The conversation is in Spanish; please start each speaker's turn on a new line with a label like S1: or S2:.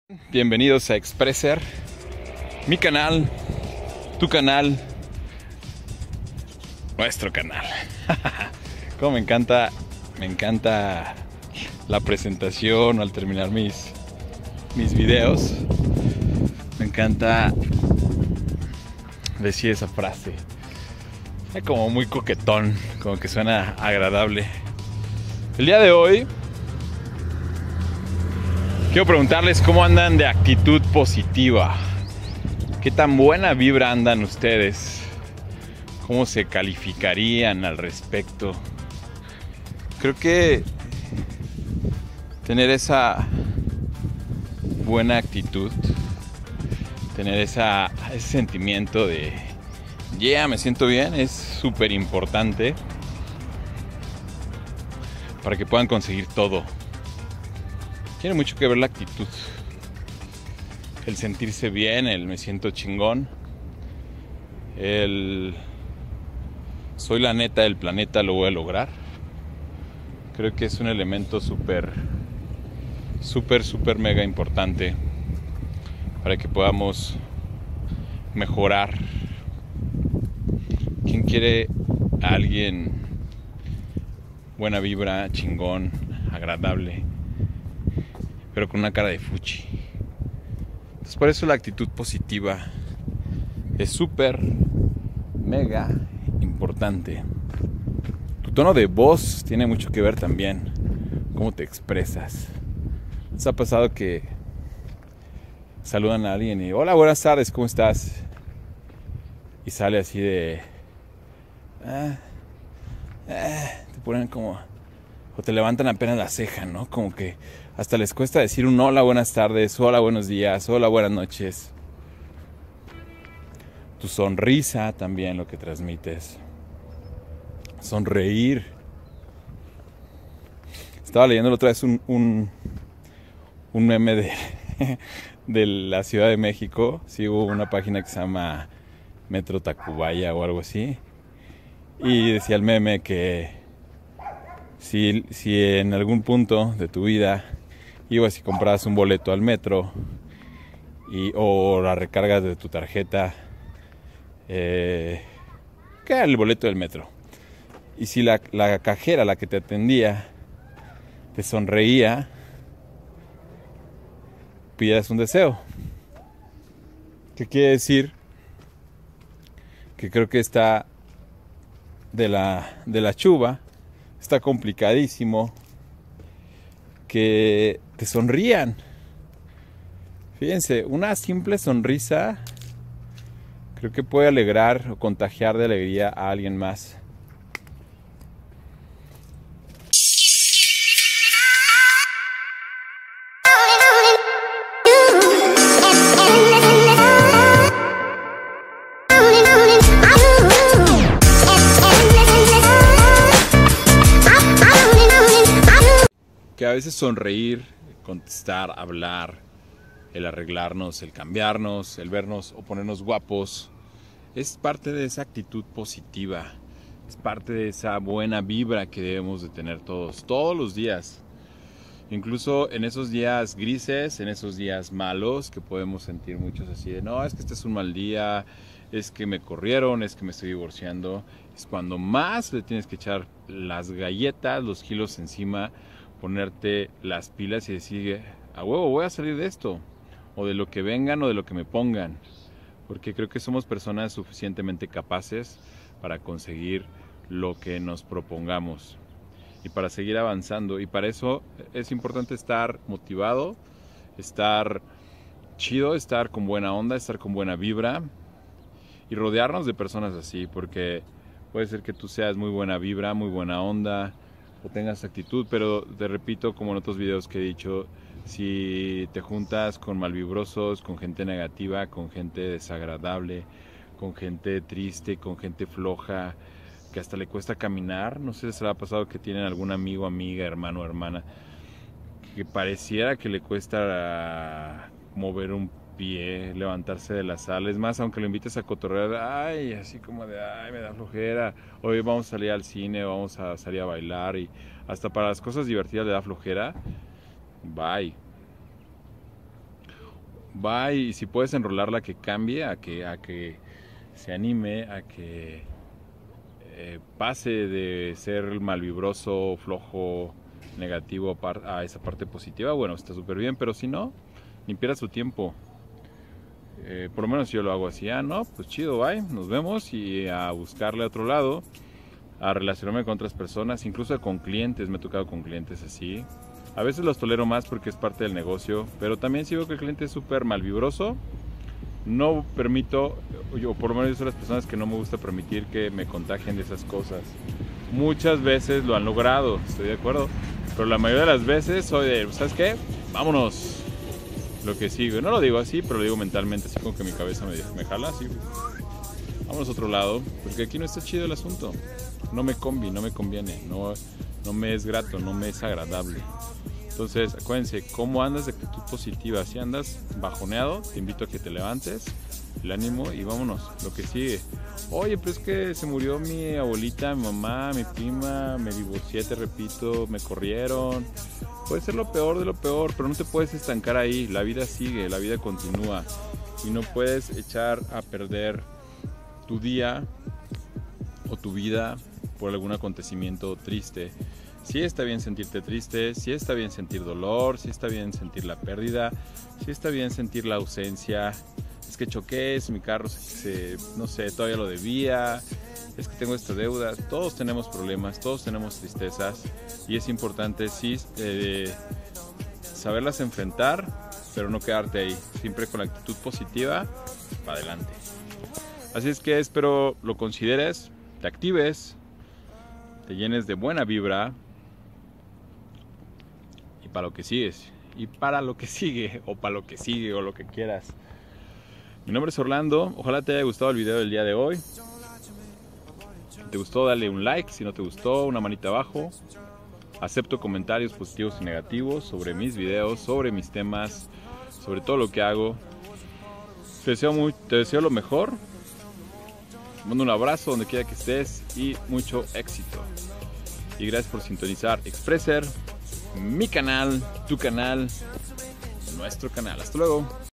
S1: Bienvenidos a Expresser, mi canal, tu canal, nuestro canal. Como me encanta la presentación al terminar mis videos. Me encanta decir esa frase. Es como muy coquetón, como que suena agradable. El día de hoy quiero preguntarles cómo andan de actitud positiva. ¿Qué tan buena vibra andan ustedes? ¿Cómo se calificarían al respecto? Creo que tener esa buena actitud, tener ese sentimiento de yeah, me siento bien, es súper importante para que puedan conseguir todo. Tiene mucho que ver la actitud, el sentirse bien, el me siento chingón, el soy la neta del planeta, lo voy a lograr. Creo que es un elemento súper mega importante para que podamos mejorar. ¿Quién quiere a alguien buena vibra, chingón, agradable, pero con una cara de fuchi? Entonces por eso la actitud positiva es súper mega importante. Tu tono de voz tiene mucho que ver también, cómo te expresas. ¿Les ha pasado que saludan a alguien y hola, buenas tardes, ¿cómo estás? Y sale así de te ponen como, o te levantan apenas la ceja, ¿no? Como que hasta les cuesta decir un hola, buenas tardes, hola, buenos días, hola, buenas noches. Tu sonrisa también, lo que transmites. Sonreír. Estaba leyendo la otra vez un meme de la Ciudad de México. Sigo una página que se llama Metro Tacubaya o algo así. Y decía el meme que si en algún punto de tu vida ibas y comprabas un boleto al metro o la recargas de tu tarjeta, ¿qué era el boleto del metro? Y si la cajera, la que te atendía, te sonreía, pidas un deseo. ¿Qué quiere decir? Que creo que está de la chuva, está complicadísimo que te sonrían. Fíjense, una simple sonrisa creo que puede alegrar o contagiar de alegría a alguien más. Que a veces sonreír, contestar, hablar, el arreglarnos, el cambiarnos, el vernos o ponernos guapos, es parte de esa actitud positiva, es parte de esa buena vibra que debemos de tener todos los días. Incluso en esos días grises, en esos días malos que podemos sentir muchos así de no, es que este es un mal día, es que me corrieron, es que me estoy divorciando. Es cuando más le tienes que echar las galletas, los kilos encima, ponerte las pilas y decir a huevo voy a salir de esto, o de lo que vengan o de lo que me pongan, porque creo que somos personas suficientemente capaces para conseguir lo que nos propongamos y para seguir avanzando, y para eso es importante estar motivado, estar chido, estar con buena onda, estar con buena vibra y rodearnos de personas así, porque puede ser que tú seas muy buena vibra, muy buena onda o tengas actitud, pero te repito, como en otros videos que he dicho, si te juntas con malvibrosos, con gente negativa, con gente desagradable, con gente triste, con gente floja, que hasta le cuesta caminar, no sé si se les ha pasado que tienen algún amigo, amiga, hermano, hermana, que pareciera que le cuesta mover un pie, levantarse de la sala. Es más, aunque lo invites a cotorrear, ay, así como de, ay, me da flojera, hoy vamos a salir al cine, vamos a salir a bailar, y hasta para las cosas divertidas le da flojera, bye. va y si puedes enrolarla, que cambie, a que se anime, a que pase de ser malvibroso, flojo, negativo a esa parte positiva. Bueno, está súper bien, pero si no, ni pierdas su tiempo. Por lo menos yo lo hago así, no, pues chido, bye, nos vemos, y a buscarle a otro lado, a relacionarme con otras personas, incluso con clientes. Me he tocado con clientes así. A veces los tolero más porque es parte del negocio, pero también si veo que el cliente es súper malvibroso, no permito, o por lo menos yo soy de las personas que no me gusta permitir que me contagien de esas cosas. Muchas veces lo han logrado, estoy de acuerdo, pero la mayoría de las veces soy de, ¿sabes qué? Vámonos, lo que sigue. No lo digo así, pero lo digo mentalmente, así como que mi cabeza me jala, así. Vámonos a otro lado, porque aquí no está chido el asunto. No me conviene, no me es grato, no me es agradable. Entonces, acuérdense, ¿cómo andas de actitud positiva? Si andas bajoneado, te invito a que te levantes, el ánimo, y vámonos, lo que sigue. Oye, pero es que se murió mi abuelita, mi mamá, mi prima, me divorcié, te repito, me corrieron. Puede ser lo peor de lo peor, pero no te puedes estancar ahí. La vida sigue, la vida continúa, y no puedes echar a perder tu día o tu vida por algún acontecimiento triste. Sí está bien sentirte triste, sí está bien sentir dolor, sí está bien sentir la pérdida, sí está bien sentir la ausencia. Es que choqué, es mi carro no sé, todavía lo debía, es que tengo esta deuda. Todos tenemos problemas, todos tenemos tristezas, y es importante sí saberlas enfrentar, pero no quedarte ahí, siempre con la actitud positiva para adelante. Así es que espero lo consideres, te actives, te llenes de buena vibra, y para lo que sigues, y para lo que sigue, o para lo que sigue, o lo que quieras. Mi nombre es Orlando, ojalá te haya gustado el video del día de hoy. Si te gustó, dale un like; si no te gustó, una manita abajo. Acepto comentarios positivos y negativos sobre mis videos, sobre mis temas, sobre todo lo que hago. Te deseo lo mejor. Te mando un abrazo donde quiera que estés y mucho éxito. Y gracias por sintonizar Expresser, mi canal, tu canal, nuestro canal. Hasta luego.